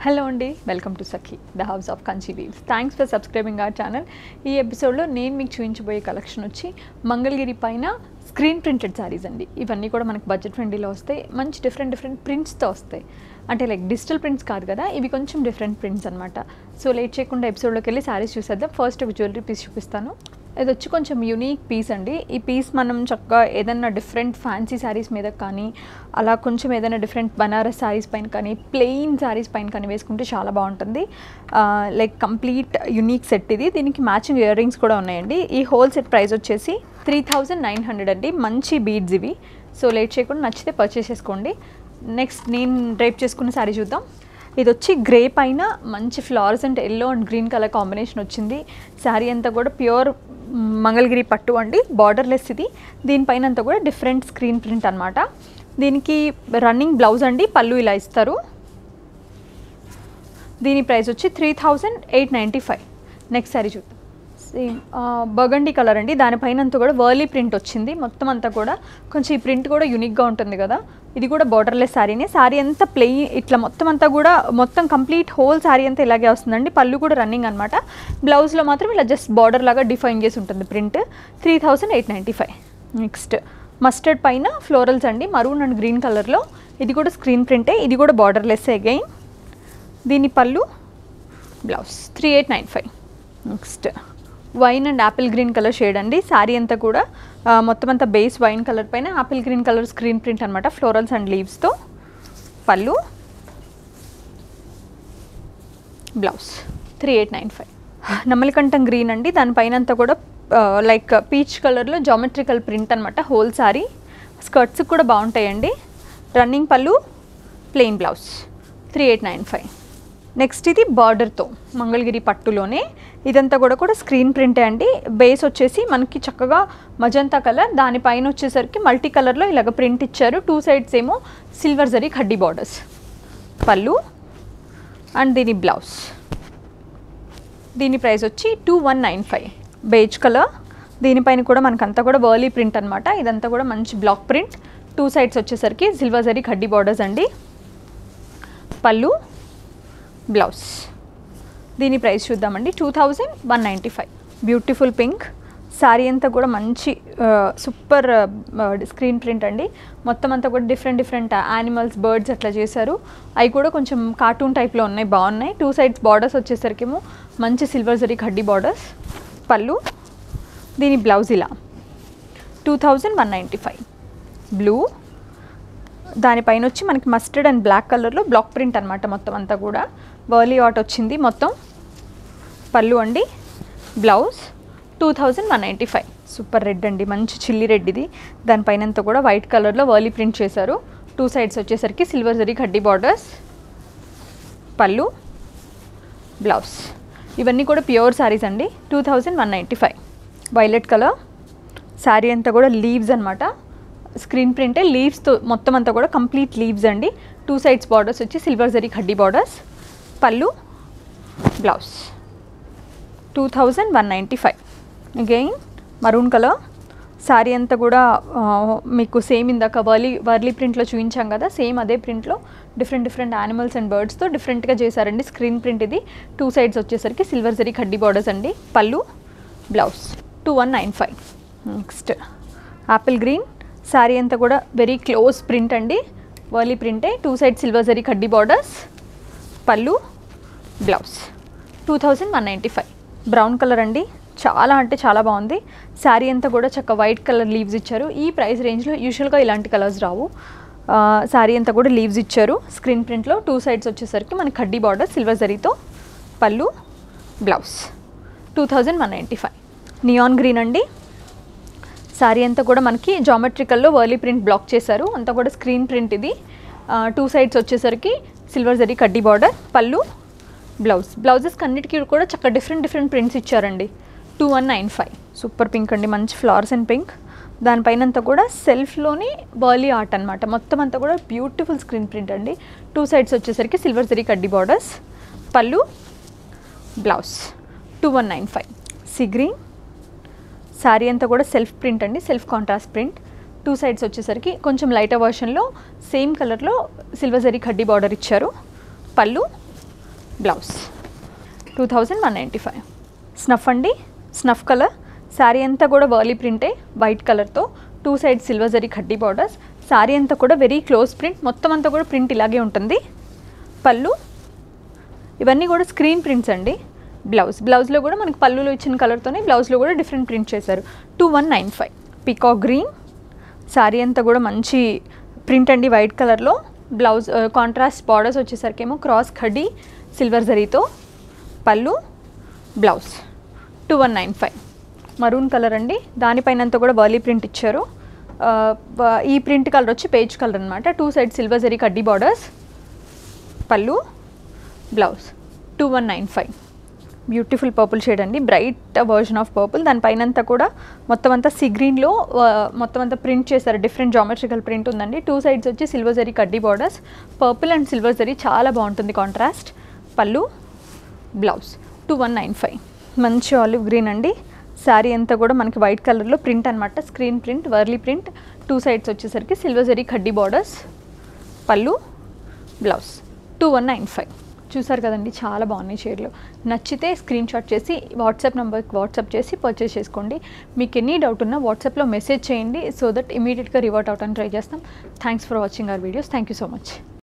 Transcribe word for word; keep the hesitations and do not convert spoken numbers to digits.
Hello అండి, welcome to Sakhi the house of Kanchi weaves. Thanks for subscribing our channel. ఈ ఎపిసోడ్లో నేను మీకు చూపించబోయే కలెక్షన్ వచ్చి మంగళగిరి పైన స్క్రీన్ ప్రింటెడ్ శారీస్ అండి. ఇవన్నీ కూడా మనకు బడ్జెట్ ఫ్రెండ్లీలో వస్తాయి. మంచి డిఫరెంట్ డిఫరెంట్ ప్రింట్స్తో వస్తాయి. అంటే లైక్ డిజిటల్ ప్రింట్స్ కాదు కదా, ఇవి కొంచెం డిఫరెంట్ ప్రింట్స్ అనమాట. సో లేట్ చేయకుండా ఎపిసోడ్లోకి వెళ్ళి శారీస్ చూసేద్దాం. ఫస్ట్ ఒక జ్యువెలరీ పీస్ చూపిస్తాను. ఇది వచ్చి కొంచెం యూనిక్ పీస్ అండి. ఈ పీస్ మనం చక్కగా ఏదైనా డిఫరెంట్ ఫ్యాన్సీ శారీస్ మీద కానీ, అలా కొంచెం ఏదైనా డిఫరెంట్ బనారస్ శారీస్ పైన కానీ, ప్లెయిన్ శారీస్ పైన కానీ వేసుకుంటే చాలా బాగుంటుంది. లైక్ కంప్లీట్ యూనిక్ సెట్ ఇది. దీనికి మ్యాచింగ్ ఇయర్ రింగ్స్ కూడా ఉన్నాయండి. ఈ హోల్ సెట్ ప్రైస్ వచ్చేసి త్రీ థౌజండ్ నైన్ హండ్రెడ్ అండి. మంచి బీడ్స్ ఇవి. సో లేట్ చేయకుండా నచ్చితే పర్చేస్ చేసుకోండి. నెక్స్ట్ నేను డ్రైప్ చేసుకున్న శారీ చూద్దాం. ఇది వచ్చి గ్రే పైన మంచి flowers and yellow and green colour combination వచ్చింది. శారీ అంతా కూడా ప్యూర్ మంగళగిరి పట్టు అండి. బార్డర్లెస్ ఇది. దీనిపైన అంతా కూడా డిఫరెంట్ స్క్రీన్ ప్రింట్ అనమాట. దీనికి రన్నింగ్ బ్లౌజ్ అండి. పళ్ళు ఇలా ఇస్తారు. దీని ప్రైస్ వచ్చి three thousand eight ninety five. Next sari చూద్దాం. సేమ్ బర్గండీ కలర్ అండి. దానిపైన అంతా కూడా వర్లీ ప్రింట్ వచ్చింది. మొత్తం అంతా కూడా కొంచెం ఈ ప్రింట్ కూడా యూనిక్గా ఉంటుంది కదా. ఇది కూడా బార్డర్లెస్ శారీనే. శారీ అంతా ప్లెయిన్ ఇట్లా మొత్తం అంతా కూడా మొత్తం కంప్లీట్ హోల్ శారీ అంతా ఇలాగే వస్తుందండి. పళ్ళు కూడా రన్నింగ్ అనమాట. బ్లౌజ్లో మాత్రం ఇలా జస్ట్ బార్డర్ లాగా డిఫైన్ చేసి ఉంటుంది print. Three thousand eight ninety five. Next mustard పైన ఫ్లోరల్స్ అండి. మరూన్ అండ్ గ్రీన్ కలర్లో. ఇది కూడా స్క్రీన్ ప్రింటే. ఇది కూడా బార్డర్లెస్ అగైన్. దీని పళ్ళు blouse three eight nine five. Next wine and apple green colour shade అండి. శారీ అంతా కూడా మొత్తం అంతా బేస్ వైన్ కలర్ పైన apple green colour screen print అనమాట. ఫ్లోరల్స్ అండ్ లీవ్స్తో. పళ్ళు blouse three eight nine five. నమ్మలికంఠం గ్రీన్ అండి. దానిపైన అంతా కూడా లైక్ పీచ్ కలర్లో జామెట్రికల్ ప్రింట్ అనమాట. హోల్ శారీ. స్కర్ట్స్ కూడా బాగుంటాయండి. రన్నింగ్ పళ్ళు, plain blouse three eight nine five. Next ఇది బార్డర్తో మంగళగిరి పట్టులోనే. ఇదంతా కూడా కూడా స్క్రీన్ ప్రింటే అండి. బేస్ వచ్చేసి మనకి చక్కగా మజంతా కలర్, దానిపైన వచ్చేసరికి మల్టీ కలర్లో ఇలాగ ప్రింట్ ఇచ్చారు. టూ సైడ్స్ ఏమో సిల్వర్ జరీ కడ్డీ బార్డర్స్. పళ్ళు అండ్ దీని బ్లౌజ్. దీని ప్రైస్ వచ్చి two one nine five. Beige colour. దీనిపైన కూడా మనకంతా కూడా వర్లీ ప్రింట్ అనమాట. ఇదంతా కూడా మంచి బ్లాక్ ప్రింట్. టూ సైడ్స్ వచ్చేసరికి సిల్వర్ జరీ కడ్డీ బార్డర్స్ అండి. పళ్ళు బ్లౌజ్. దీని ప్రైస్ చూద్దామండి. Two thousand one ninety five. Beautiful pink. Sari అంతా కూడా మంచి సూపర్ స్క్రీన్ ప్రింట్ అండి. మొత్తం అంతా కూడా డిఫరెంట్ డిఫరెంట్ యానిమల్స్, బర్డ్స్ అట్లా చేశారు. అవి కూడా కొంచెం కార్టూన్ టైప్లో ఉన్నాయి, బాగున్నాయి. టూ సైడ్స్ బార్డర్స్ వచ్చేసరికేమో మంచి సిల్వర్ జరీ కడ్డీ బార్డర్స్. పళ్ళు. దీని బ్లౌజ్ ఇలా two thousand one ninety five. Blue. దానిపైన వచ్చి మనకి మస్టర్డ్ అండ్ బ్లాక్ కలర్లో బ్లాక్ ప్రింట్ అనమాట. మొత్తం అంతా కూడా వర్లీ ఆట్ వచ్చింది మొత్తం. పళ్ళు అండి. Blouse two thousand one ninety five. Super red అండి. మంచి చిల్లీ రెడ్ ఇది. దానిపైన అంతా కూడా వైట్ కలర్లో వర్లీ ప్రింట్ చేశారు. టూ సైడ్స్ వచ్చేసరికి సిల్వర్ జరీ కడ్డీ బార్డర్స్. పళ్ళు బ్లౌజ్. ఇవన్నీ కూడా ప్యూర్ శారీస్ అండి. Two thousand one ninety five. Violet colour. Sari అంతా కూడా లీవ్స్ అనమాట. స్క్రీన్ ప్రింటే. లీవ్స్తో మొత్తం అంతా కూడా కంప్లీట్ లీవ్స్ అండి. టూ సైడ్స్ బార్డర్స్ వచ్చి సిల్వర్ జరీ కడ్డీ బార్డర్స్. పళ్ళు blouse two thousand one ninety five. Again maroon colour. Sari అంతా కూడా మీకు సేమ్ ఇందాక వర్లీ వర్లీ ప్రింట్లో చూపించాం కదా, సేమ్ అదే ప్రింట్లో డిఫరెంట్ డిఫరెంట్ యానిమల్స్ అండ్ బర్డ్స్తో డిఫరెంట్గా చేశారండి. స్క్రీన్ ప్రింట్ ఇది. టూ సైడ్స్ వచ్చేసరికి సిల్వర్ జరీ కడ్డీ బార్డర్స్ అండి. పళ్ళు blouse two one nine five. Next apple green. Sari అంతా కూడా వెరీ క్లోజ్ ప్రింట్ అండి. వర్లీ ప్రింటే. టూ సైడ్ సిల్వర్ జరీ కడ్డీ బార్డర్స్. పళ్ళు blouse two thousand one ninety five. Brown colour అండి. చాలా అంటే చాలా బాగుంది. శారీ అంతా కూడా చక్క వైట్ కలర్ లీవ్స్ ఇచ్చారు. ఈ ప్రైస్ రేంజ్లో యూజువల్గా ఇలాంటి కలర్స్ రావు. శారీ అంతా కూడా లీవ్స్ ఇచ్చారు స్క్రీన్ ప్రింట్లో. టూ సైడ్స్ వచ్చేసరికి మనకి కడ్డీ బార్డర్ సిల్వర్ జరీతో. పళ్ళు blouse two thousand one ninety five. Neon green అండి. శారీ అంతా కూడా మనకి జామెట్రికల్లో వర్లీ ప్రింట్ బ్లాక్ చేశారు. అంతా కూడా స్క్రీన్ ప్రింట్ ఇది. టూ సైడ్స్ వచ్చేసరికి సిల్వర్ జరీ కడ్డీ బార్డర్. పళ్ళు బ్లౌజ్. బ్లౌజెస్ అన్నిటికీ కూడా చక్కగా డిఫరెంట్ డిఫరెంట్ ప్రింట్స్ ఇచ్చారండి. Two one nine five. Super pink అండి. మంచి ఫ్లవర్స్ అండ్ పింక్. దానిపైన అంతా కూడా సెల్ఫ్లోని వర్లీ ఆర్ట్ అనమాట. మొత్తం అంతా కూడా బ్యూటిఫుల్ స్క్రీన్ ప్రింట్ అండి. టూ సైడ్స్ వచ్చేసరికి సిల్వర్ జరీ కడ్డీ బార్డర్స్. పళ్ళు blouse two one nine five. Sea green. Sari అంతా కూడా సెల్ఫ్ ప్రింట్ అండి. Self contrast print. Two sides వచ్చేసరికి కొంచెం లైటర్ వర్షన్లో సేమ్ కలర్లో సిల్వర్ జరీ కడ్డీ బార్డర్ ఇచ్చారు. పళ్ళు blouse two thousand one ninety five snuff అండి, స్నఫ్ కలర్. శారీ అంతా కూడా వర్లీ ప్రింటే వైట్ కలర్తో, టూ సైడ్ సిల్వర్ జరీ కడ్డీ బార్డర్స్. శారీ అంతా కూడా వెరీ క్లోజ్ ప్రింట్, మొత్తం అంతా కూడా ప్రింట్ ఇలాగే ఉంటుంది. పళ్ళు ఇవన్నీ కూడా స్క్రీన్ ప్రింట్స్ అండి. బ్లౌజ్ బ్లౌజ్లో కూడా మనకి పళ్ళులో ఇచ్చిన కలర్తోనే బ్లౌజ్లో కూడా డిఫరెంట్ ప్రింట్ చేశారు. Two one nine five peacock green. Sari అంతా కూడా మంచి ప్రింట్ అండి వైట్ కలర్లో. బ్లౌజ్ కాంట్రాస్ట్ బార్డర్స్ వచ్చేసరికి ఏమో క్రాస్ కడ్డీ సిల్వర్ జరీతో. పళ్ళు blouse two one nine five maroon colour అండి, దానిపైన అంతా కూడా వర్లీ ప్రింట్ ఇచ్చారు. ఈ ప్రింట్ కలర్ వచ్చి పేజ్ కలర్ అనమాట. టూ సైడ్ సిల్వర్ జరీ కడ్డీ బార్డర్స్. పళ్ళు blouse two one nine five beautiful purple shade అండి, బ్రైట్ వర్జన్ ఆఫ్ పర్పుల్. దానిపైన అంతా కూడా మొత్తం అంతా సీ గ్రీన్లో మొత్తం అంతా ప్రింట్ చేశారు, డిఫరెంట్ జామెట్రికల్ ప్రింట్ ఉందండి. టూ సైడ్స్ వచ్చి సిల్వర్ జరీ కడ్డీ borders. Purple and silver zari చాలా బాగుంటుంది కాంట్రాస్ట్. పళ్ళు blouse two one nine five మంచి ఆలివ్ గ్రీన్ అండి. శారీ అంతా కూడా మనకి వైట్ కలర్లో ప్రింట్ అనమాట, screen print Warli print. Two sides వచ్చేసరికి సిల్వర్ జరీ కడ్డీ బార్డర్స్. పళ్ళు blouse two one nine five చూసారు కదండి, చాలా బాగున్నాయి షేడ్లో. నచ్చితే స్క్రీన్ షాట్ చేసి వాట్సాప్ నెంబర్కి వాట్సాప్ చేసి పర్చేస్ చేసుకోండి. మీకు ఎనీ డౌట్ ఉన్నా వాట్సాప్లో మెసేజ్ చేయండి, సో దట్ ఇమీడియట్గా రివర్ట్ అవడానికి ట్రై చేస్తాం. Thanks for watching our videos. Thank you so much.